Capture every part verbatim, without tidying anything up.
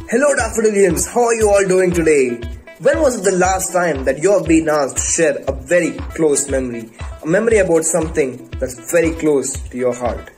Hello Daffodilians, how are you all doing today? When was it the last time that you have been asked to share a very close memory? A memory about something that's very close to your heart.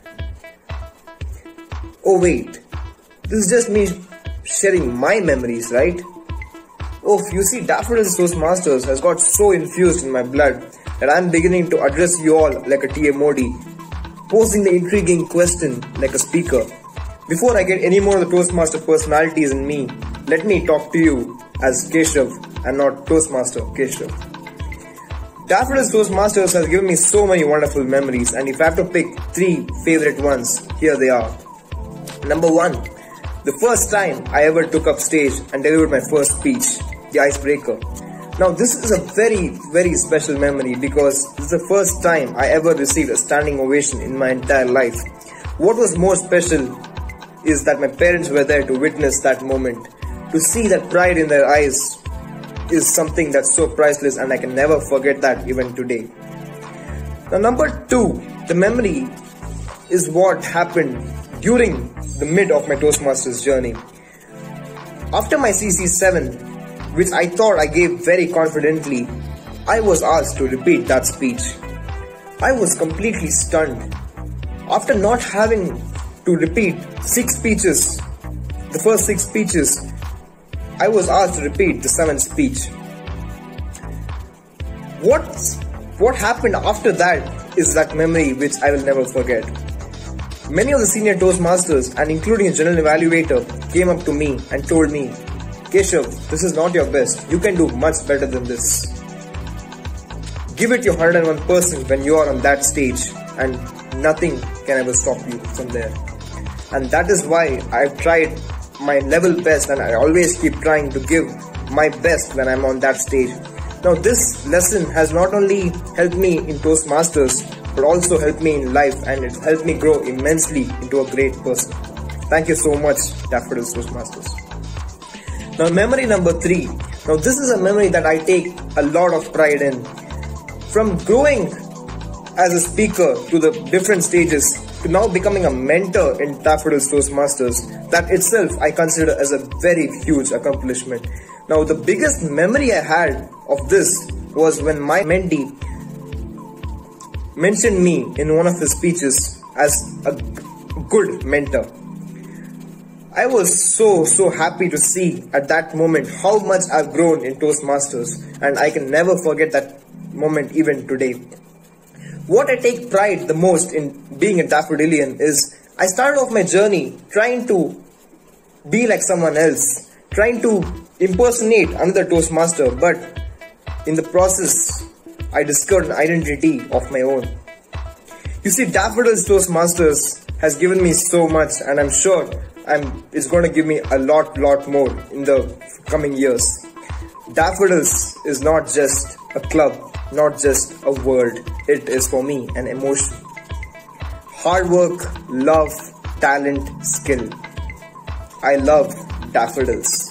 Oh wait, this is just me sharing my memories, right? Oh, you see, Daffodils Toastmasters has got so infused in my blood that I'm beginning to address you all like a T M O D, posing the intriguing question like a speaker. Before I get any more of the Toastmaster personalities in me, let me talk to you as Keshav and not Toastmaster Keshav. Daffodils Toastmasters has given me so many wonderful memories, and if I have to pick three favorite ones, here they are. Number one, the first time I ever took up stage and delivered my first speech, the icebreaker. Now this is a very very special memory because this is the first time I ever received a standing ovation in my entire life. What was more special is that my parents were there to witness that moment. To see that pride in their eyes is something that's so priceless, and I can never forget that even today. Now number two, the memory is what happened during the mid of my Toastmasters journey. After my C C seven, which I thought I gave very confidently, I was asked to repeat that speech. I was completely stunned. After not having to repeat six speeches, the first six speeches, I was asked to repeat the seventh speech. What, what happened after that is that memory which I will never forget. Many of the senior Toastmasters and including a general evaluator came up to me and told me, Keshav, this is not your best. You can do much better than this. Give it your one hundred one percent when you are on that stage, and nothing can ever stop you from there. And that is why I've tried my level best, and I always keep trying to give my best when I'm on that stage. Now this lesson has not only helped me in Toastmasters, but also helped me in life, and it helped me grow immensely into a great person. Thank you so much, Daffodils Toastmasters. Now memory number three. Now this is a memory that I take a lot of pride in. From growing as a speaker to the different stages to now becoming a mentor in Daffodils Toastmasters, that itself I consider as a very huge accomplishment. Now the biggest memory I had of this was when my mentee mentioned me in one of his speeches as a good mentor. I was so so happy to see at that moment how much I've grown in Toastmasters, and I can never forget that moment even today. What I take pride the most in being a Daffodilian is I started off my journey trying to be like someone else, trying to impersonate another Toastmaster, but in the process I discovered an identity of my own. You see, Daffodils Toastmasters has given me so much, and I'm sure I'm, it's going to give me a lot lot more in the coming years. Daffodils is not just a club, not just a word. It is for me an emotion. Hard work, love, talent, skill. I love Daffodils.